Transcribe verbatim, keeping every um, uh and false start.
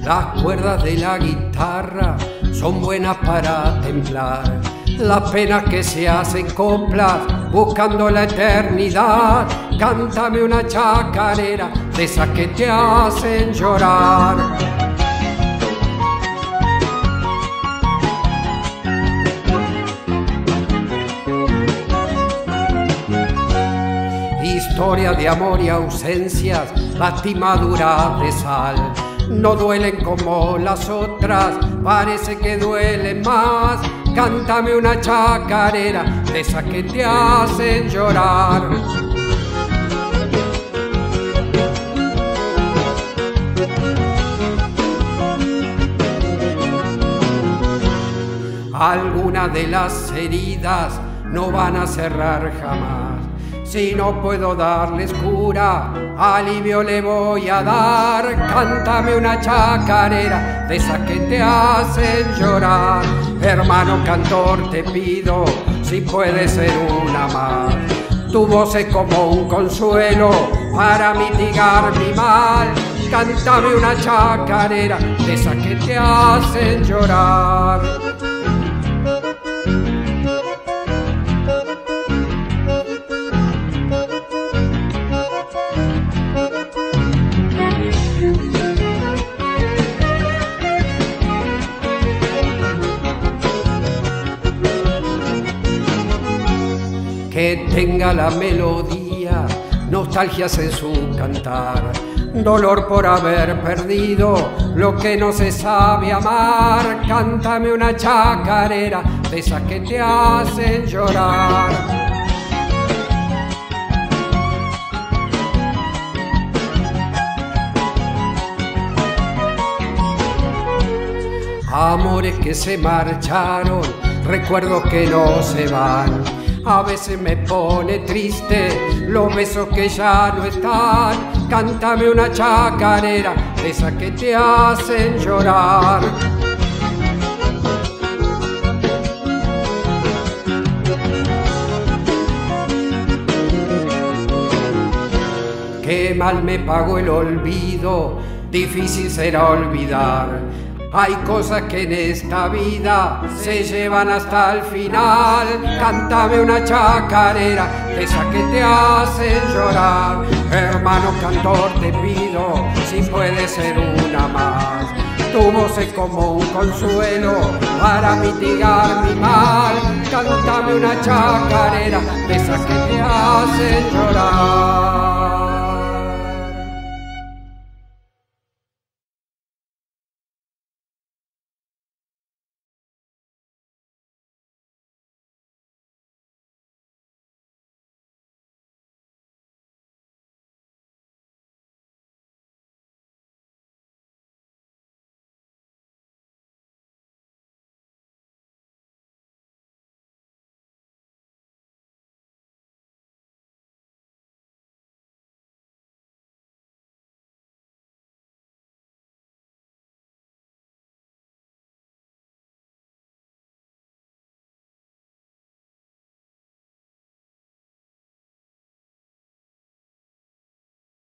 Las cuerdas de la guitarra son buenas para templar las penas que se hacen coplas buscando la eternidad. Cántame una chacarera de esas que te hacen llorar. Historia de amor y ausencias, lastimaduras de sal. No duelen como las otras, parece que duelen más. Cántame una chacarera de esas que te hacen llorar. Algunas de las heridas no van a cerrar jamás. Si no puedo darles cura, alivio le voy a dar. Cántame una chacarera de esas que te hacen llorar. Hermano cantor, te pido, si puede ser una más. Tu voz es como un consuelo para mitigar mi mal. Cántame una chacarera de esas que te hacen llorar. Que tenga la melodía, nostalgias en su cantar, dolor por haber perdido lo que no se sabe amar. Cántame una chacarera de esas que te hacen llorar. Amores que se marcharon, recuerdos que no se van. A veces me pone triste los besos que ya no están. Cántame una chacarera de esas que te hacen llorar. Qué mal me pagó el olvido, difícil será olvidar. Hay cosas que en esta vida se llevan hasta el final. Cántame una chacarera de esas que te hacen llorar. Hermano cantor, te pido, si puede ser una más. Tu voz es como un consuelo para mitigar mi mal. Cántame una chacarera de esas que te hacen llorar.